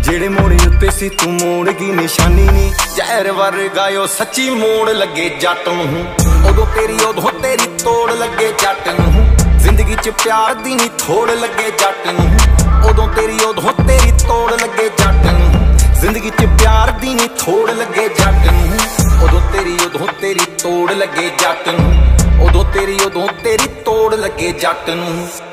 जेड़े मोड़े उत्ते सी तू मोड़ की निशानी नी, जहर वर्गायो सच्ची मोड़ लगे जट नूं। उदों तेरी तोड़ लगे जट नूं। जिंदगी च प्यार दी नी थोड़ लगे जट नूं। उदों तेरी तोड़ लगे जट नूं। जिंदगी च प्यार दी नी थोड़ लगे जट नूं। उदों तेरी तोड़ लगे जट नूं। उदों तेरी तोड़ लगे जट नूं।